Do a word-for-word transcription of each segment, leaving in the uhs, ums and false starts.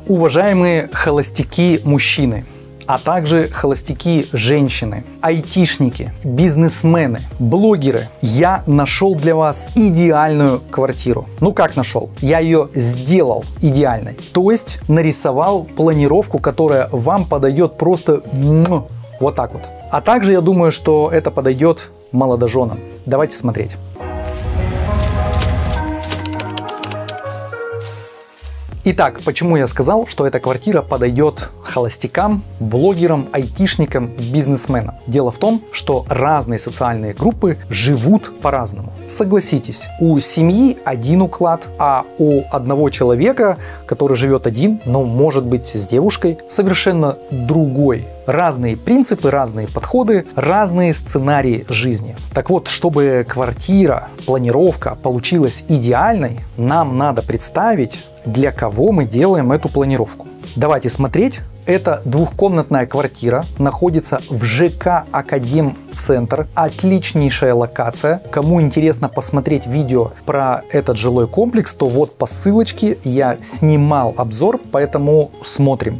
Уважаемые холостяки-мужчины, а также холостяки-женщины, айтишники, бизнесмены, блогеры, я нашел для вас идеальную квартиру. Ну как нашел? Я ее сделал идеальной. То есть нарисовал планировку, которая вам подойдет просто вот так вот. А также я думаю, что это подойдет молодоженам. Давайте смотреть. Итак, почему я сказал, что эта квартира подойдет холостякам, блогерам, айтишникам, бизнесменам? Дело в том, что разные социальные группы живут по-разному. Согласитесь, у семьи один уклад, а у одного человека, который живет один, но может быть с девушкой, совершенно другой. Разные принципы, разные подходы, разные сценарии жизни. Так вот, чтобы квартира, планировка получилась идеальной, нам надо представить, для кого мы делаем эту планировку. Давайте смотреть. Это двухкомнатная квартира, находится в ЖК Академцентр. Отличнейшая локация. Кому интересно посмотреть видео про этот жилой комплекс, то вот по ссылочке я снимал обзор, поэтому смотрим.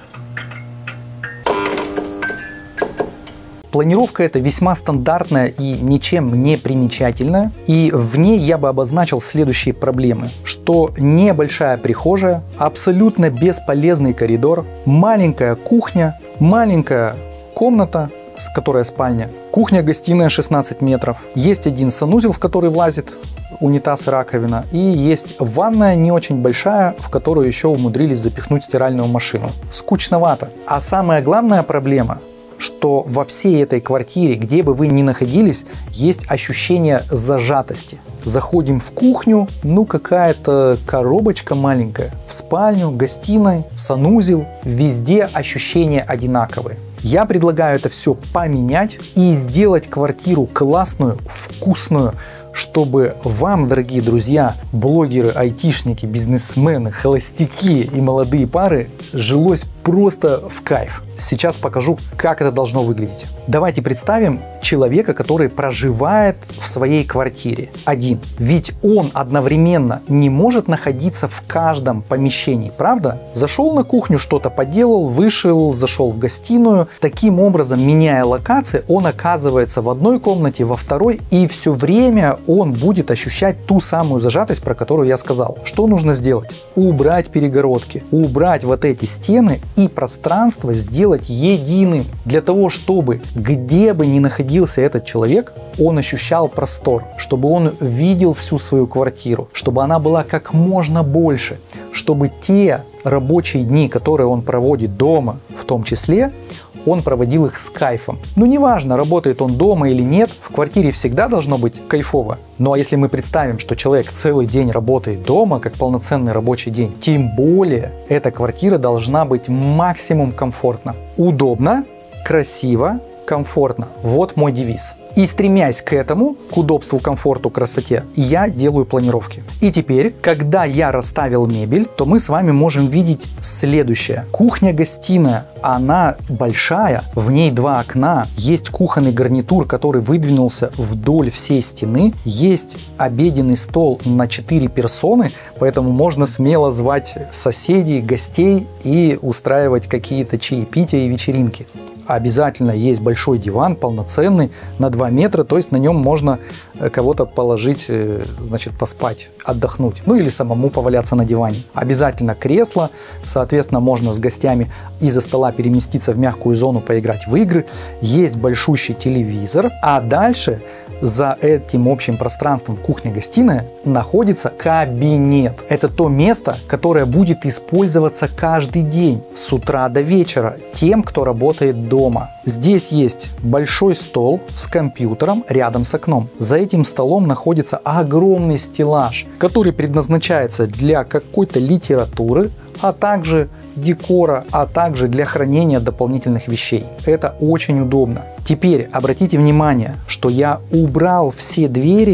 Планировка эта весьма стандартная и ничем не примечательная. И в ней я бы обозначил следующие проблемы. Что небольшая прихожая, абсолютно бесполезный коридор, маленькая кухня, маленькая комната, которая спальня, кухня-гостиная шестнадцать метров. Есть один санузел, в который влазит унитаз и раковина. И есть ванная не очень большая, в которую еще умудрились запихнуть стиральную машину. Скучновато. А самая главная проблема, что во всей этой квартире, где бы вы ни находились, есть ощущение зажатости. Заходим в кухню, ну какая-то коробочка маленькая. В спальню, гостиной, санузел, везде ощущения одинаковые. Я предлагаю это все поменять и сделать квартиру классную, вкусную, чтобы вам, дорогие друзья, блогеры, айтишники, бизнесмены, холостяки и молодые пары, жилось просто в кайф. Сейчас покажу, как это должно выглядеть. Давайте представим человека, который проживает в своей квартире один. Ведь он одновременно не может находиться в каждом помещении, правда? Зашел на кухню, что-то поделал, вышел, зашел в гостиную. Таким образом, меняя локации, он оказывается в одной комнате, во второй, и все время он будет ощущать ту самую зажатость, про которую я сказал. Что нужно сделать? Убрать перегородки, убрать вот эти стены и пространство сделать единым, для того, чтобы где бы ни находился этот человек, он ощущал простор, чтобы он видел всю свою квартиру, чтобы она была как можно больше, чтобы те рабочие дни, которые он проводит дома, в том числе, он проводил их с кайфом. Ну, неважно, работает он дома или нет, в квартире всегда должно быть кайфово. Ну, а если мы представим, что человек целый день работает дома, как полноценный рабочий день, тем более эта квартира должна быть максимум комфортна. Удобно, красиво, комфортно. Вот мой девиз. И стремясь к этому, к удобству, комфорту, красоте, я делаю планировки. И теперь, когда я расставил мебель, то мы с вами можем видеть следующее. Кухня-гостиная, она большая, в ней два окна, есть кухонный гарнитур, который выдвинулся вдоль всей стены, есть обеденный стол на четыре персоны, поэтому можно смело звать соседей, гостей и устраивать какие-то чаепития и вечеринки. Обязательно есть большой диван, полноценный, на два метра, то есть на нем можно кого-то положить, значит, поспать, отдохнуть, ну или самому поваляться на диване. Обязательно кресло, соответственно, можно с гостями из-за стола переместиться в мягкую зону, поиграть в игры. Есть большущий телевизор, а дальше за этим общим пространством кухня-гостиная находится кабинет. Это то место, которое будет использоваться каждый день с утра до вечера тем, кто работает дома. Здесь есть большой стол с компьютером рядом с окном. За этим столом находится огромный стеллаж, который предназначается для какой-то литературы, а также декора, а также для хранения дополнительных вещей. Это очень удобно. Теперь обратите внимание, что я убрал все двери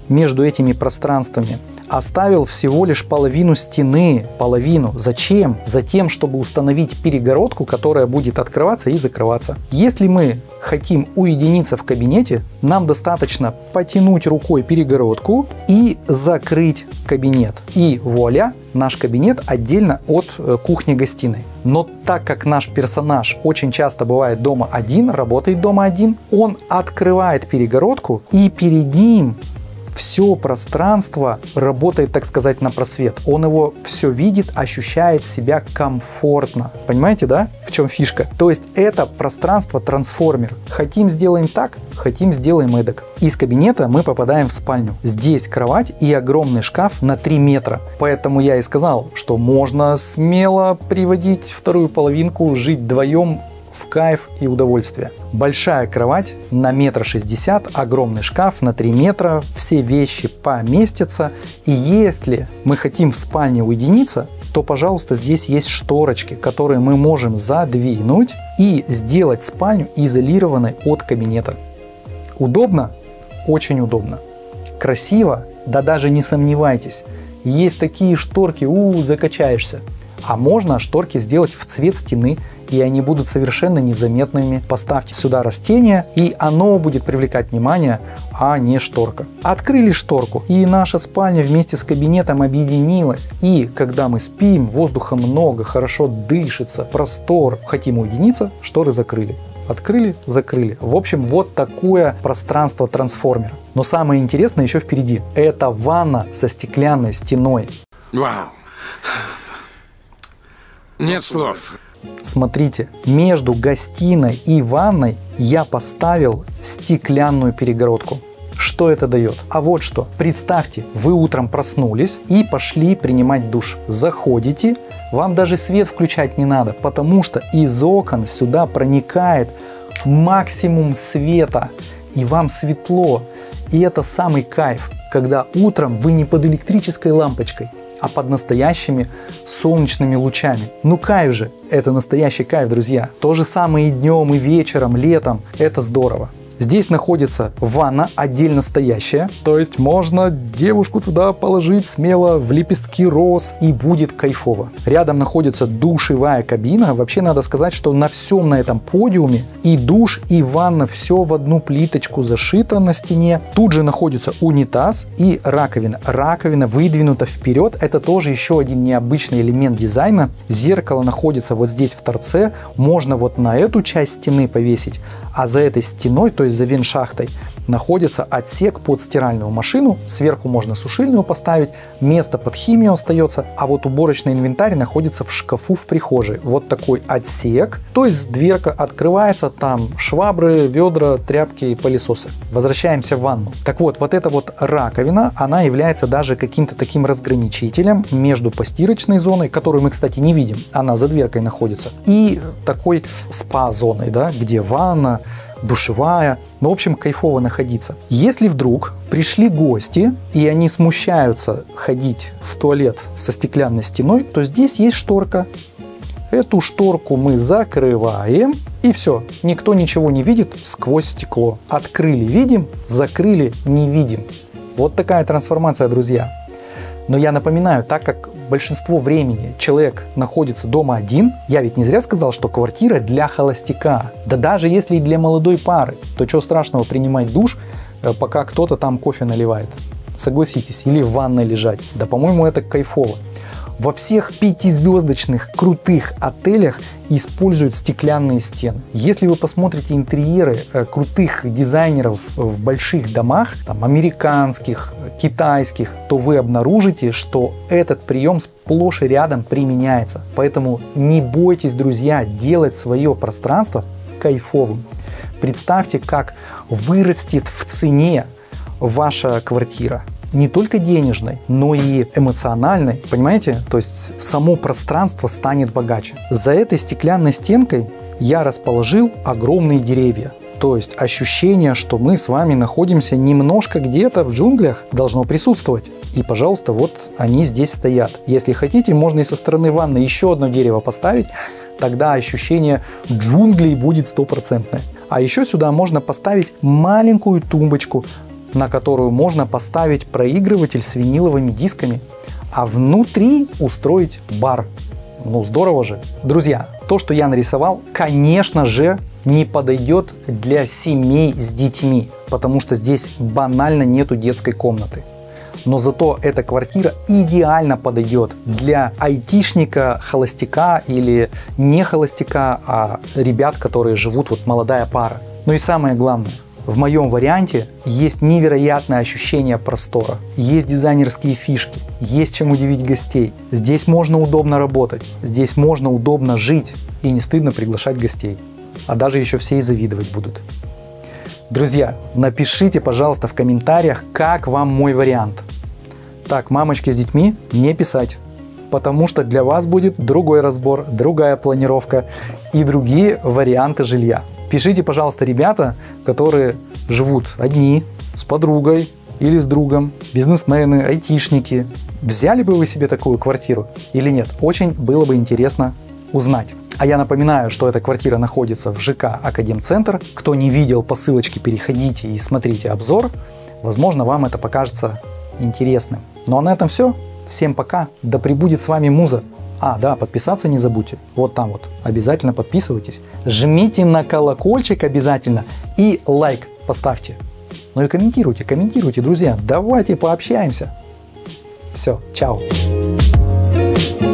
между этими пространствами, оставил всего лишь половину стены, половину. Зачем? Затем, чтобы установить перегородку, которая будет открываться и закрываться. Если мы хотим уединиться в кабинете, нам достаточно потянуть рукой перегородку и закрыть кабинет. И вуаля, наш кабинет отдельно от кухни-гостиной. Но так как наш персонаж очень часто бывает дома один, работает дома один, он открывает перегородку, и перед ним все пространство работает, так сказать, на просвет. Он его все видит, ощущает себя комфортно. Понимаете, да? В чем фишка? То есть это пространство-трансформер. Хотим, сделаем так, хотим, сделаем эдак. Из кабинета мы попадаем в спальню. Здесь кровать и огромный шкаф на три метра. Поэтому я и сказал, что можно смело приводить вторую половинку, жить вдвоем в кайф и удовольствие. Большая кровать на метр шестьдесят, огромный шкаф на три метра, все вещи поместятся. И если мы хотим в спальне уединиться, то, пожалуйста, здесь есть шторочки, которые мы можем задвинуть и сделать спальню изолированной от кабинета. Удобно? Очень удобно. Красиво? Да даже не сомневайтесь. Есть такие шторки, у, закачаешься. А можно шторки сделать в цвет стены, и они будут совершенно незаметными. Поставьте сюда растение, и оно будет привлекать внимание, а не шторка. Открыли шторку, и наша спальня вместе с кабинетом объединилась. И когда мы спим, воздуха много, хорошо дышится, простор. Хотим уединиться, шторы закрыли. Открыли, закрыли. В общем, вот такое пространство-трансформер. Но самое интересное еще впереди. Это ванна со стеклянной стеной. Вау! Нет слов. Смотрите, между гостиной и ванной я поставил стеклянную перегородку. Что это дает? А вот что. Представьте, вы утром проснулись и пошли принимать душ. Заходите, вам даже свет включать не надо, потому что из окон сюда проникает максимум света, и вам светло. И это самый кайф, когда утром вы не под электрической лампочкой, а под настоящими солнечными лучами. Ну кайф же, это настоящий кайф, друзья. То же самое и днем, и вечером, летом. Это здорово. Здесь находится ванна отдельно стоящая, то есть можно девушку туда положить смело в лепестки роз, и будет кайфово. Рядом находится душевая кабина. Вообще надо сказать, что на всем на этом подиуме и душ, и ванна, все в одну плиточку зашито на стене. Тут же находится унитаз и раковина. Раковина выдвинута вперед. Это тоже еще один необычный элемент дизайна. Зеркало находится вот здесь в торце. Можно вот на эту часть стены повесить, а за этой стеной, то есть за вент-шахтой, находится отсек под стиральную машину. Сверху можно сушильную поставить, место под химию остается, а вот уборочный инвентарь находится в шкафу в прихожей. Вот такой отсек, то есть дверка открывается, там швабры, ведра, тряпки, пылесосы. Возвращаемся в ванну. Так вот, вот эта вот раковина, она является даже каким-то таким разграничителем между постирочной зоной, которую мы, кстати, не видим, она за дверкой находится, и такой спа-зоной, да, где ванна, душевая. Ну, в общем, кайфово находиться. Если вдруг пришли гости, и они смущаются ходить в туалет со стеклянной стеной, то здесь есть шторка. Эту шторку мы закрываем, и все. Никто ничего не видит сквозь стекло. Открыли — видим, закрыли — не видим. Вот такая трансформация, друзья. Но я напоминаю, так как большинство времени человек находится дома один, я ведь не зря сказал, что квартира для холостяка. Да даже если и для молодой пары, то чего страшного принимать душ, пока кто-то там кофе наливает. Согласитесь, или в ванной лежать. Да, по-моему, это кайфово. Во всех пятизвездочных крутых отелях используют стеклянные стены. Если вы посмотрите интерьеры э, крутых дизайнеров в больших домах, там, американских, китайских, то вы обнаружите, что этот прием сплошь и рядом применяется. Поэтому не бойтесь, друзья, делать свое пространство кайфовым. Представьте, как вырастет в цене ваша квартира. Не только денежной, но и эмоциональной, понимаете? То есть само пространство станет богаче. За этой стеклянной стенкой я расположил огромные деревья. То есть ощущение, что мы с вами находимся немножко где-то в джунглях, должно присутствовать. И, пожалуйста, вот они здесь стоят. Если хотите, можно и со стороны ванны еще одно дерево поставить, тогда ощущение джунглей будет стопроцентное. А еще сюда можно поставить маленькую тумбочку, на которую можно поставить проигрыватель с виниловыми дисками, а внутри устроить бар. Ну здорово же. Друзья, то, что я нарисовал, конечно же, не подойдет для семей с детьми, потому что здесь банально нету детской комнаты. Но зато эта квартира идеально подойдет для айтишника, холостяка или не холостяка, а ребят, которые живут, вот молодая пара. Ну и самое главное, в моем варианте есть невероятное ощущение простора, есть дизайнерские фишки, есть чем удивить гостей. Здесь можно удобно работать, здесь можно удобно жить и не стыдно приглашать гостей. А даже еще все и завидовать будут. Друзья, напишите, пожалуйста, в комментариях, как вам мой вариант. Так, мамочки с детьми не писать, потому что для вас будет другой разбор, другая планировка и другие варианты жилья. Пишите, пожалуйста, ребята, которые живут одни, с подругой или с другом, бизнесмены, айтишники. Взяли бы вы себе такую квартиру или нет? Очень было бы интересно узнать. А я напоминаю, что эта квартира находится в ЖК Академцентр. Кто не видел по ссылочке, переходите и смотрите обзор. Возможно, вам это покажется интересным. Ну а на этом все. Всем пока. Да пребудет с вами Муза. А, да, подписаться не забудьте. Вот там вот. Обязательно подписывайтесь. Жмите на колокольчик обязательно. И лайк поставьте. Ну и комментируйте, комментируйте, друзья. Давайте пообщаемся. Все, чао.